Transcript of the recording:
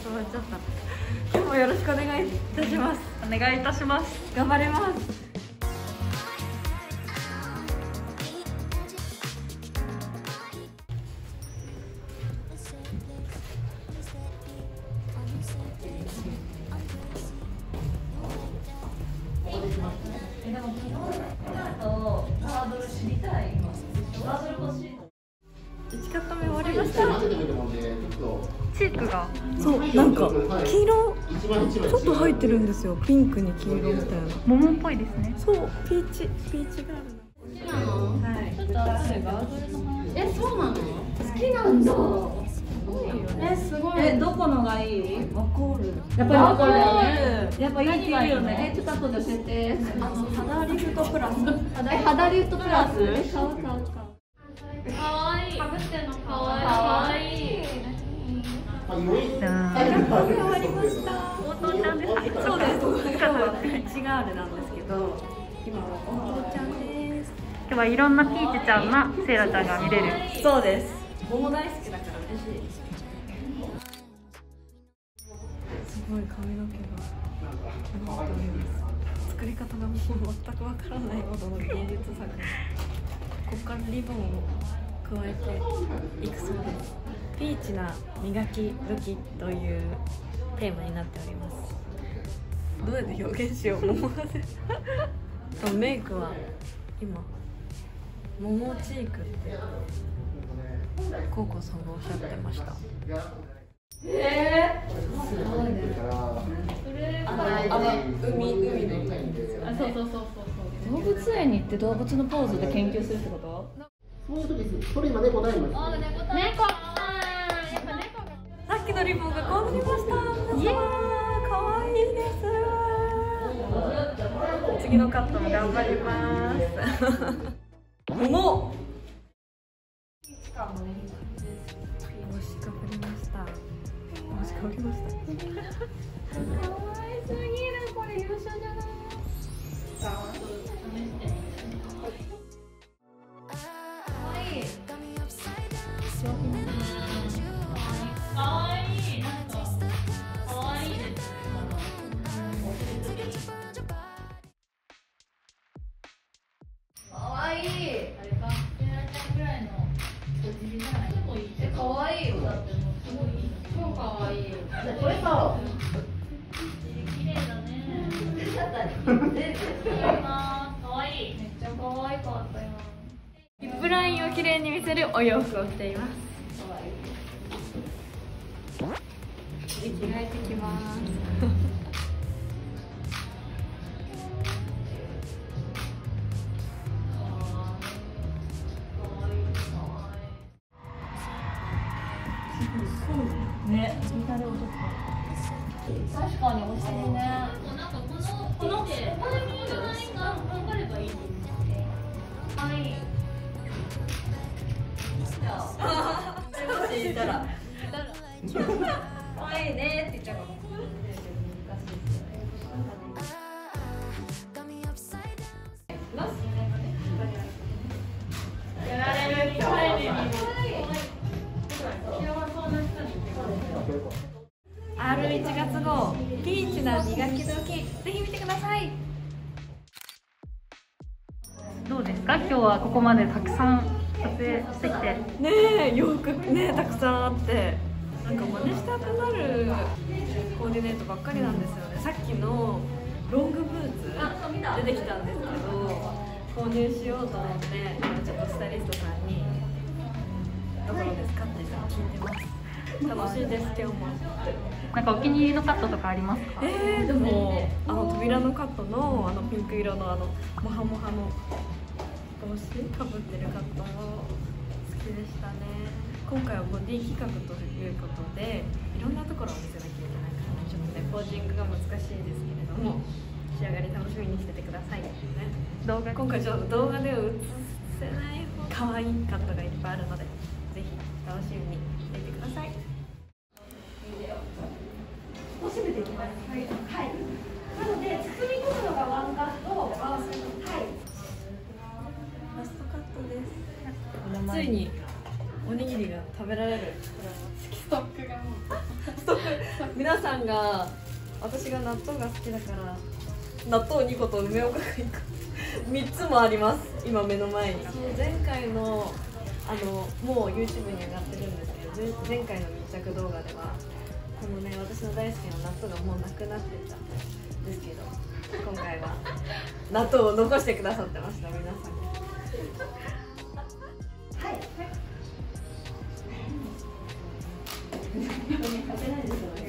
まっちゃった。今日もよろしくお願いいたします。 お願いいたします。 頑張ります。 でも昨日とハードル知りたい。ハードル欲しい。 1カット目終わりました。 チークがそう、なんか黄色ちょっと入ってるんですよ。ピンクに黄色みたいな。 桃っぽいですね。 そう、ピーチがあるの。はい。ちょっとガードルの話。そうなの？好きなんだ。すごい。どこのがいい？ワコール。やっぱりワコールだよね。やっぱいいって言うよね。ちょっと後で教えて。肌リフトプラス。肌リフトプラス？買う。可愛い。かぶってんの可愛い。 じゃあ。 変わりました。 お父ちゃんです。 そうです。今日はピーチガールなんですけど、今はお父ちゃんです。 今日はいろんなピーチちゃんなセイラちゃんが見れる。 そうです。桃大好きだから嬉しい。すごい髪の毛が残っております。作り方がもう全くわからないほどの芸術作。ここからリボンを加えていくそうです。ピーチな磨き時というテーマになっております。どうやって表現しよう。桃がメイクは今桃チークってコウコさんがおっしゃってました。すごいね。海のですよね。 そう。動物園に行って動物のポーズで研究するってこと？ そういう時です。それ今猫だいます。 猫。 さっきのリボンがこうなりました。いやー、可愛いです。次のカットも頑張ります。桃。帽子かぶりました。可愛すぎる。これ優勝じゃない。 これさ。 綺麗だね。可愛い。めっちゃ可愛かったよ。 リップラインを綺麗に見せるお洋服を着ています。着替えてきます。 ね、見たれ男。確かにお尻ね。なんかこの毛、これもじゃないか、頑張ればいい。はい。 もしいたら可愛いねって言っちゃうかも。やられる。R1 月号ピーチな磨き時、ぜひ見てください。 どうですか？今日はここまでたくさん撮影してきて。 ねえ、洋服ねたくさんあって、なんか真似したくなるコーディネートばっかりなんですよね。さっきのロングブーツ出てきたんですけど、購入しようと思ってちょっとスタイリストさんにどころですかって聞いてます。楽しいです。今日もなんかお気に入りのカットとかありますか？ でも扉のカットのピンク色のモハモハの帽子かぶってるカットも好きでしたね。今回はボディ企画ということでいろんなところを見せなきゃいけないから、ちょっとねポージングが難しいですけれども、仕上がり楽しみにしててくださいね。今回ちょっと動画では映せない可愛いカットがいっぱいあるので、ぜひ楽しみにしていてください。締めていきます。はい。なので包み込むのがワンカット、はい。ラストカットです。ついにおにぎりが食べられる。ストックがもうストック皆さんが私が納豆が好きだから納豆2個と梅おかが1個3つもあります今目の前に。前回のもう YouTube に上がってるんですけど、前回の密着動画ではこのね私の大好きな納豆がもうなくなってたんですけど、今回は納豆を残してくださってました皆さん。はい。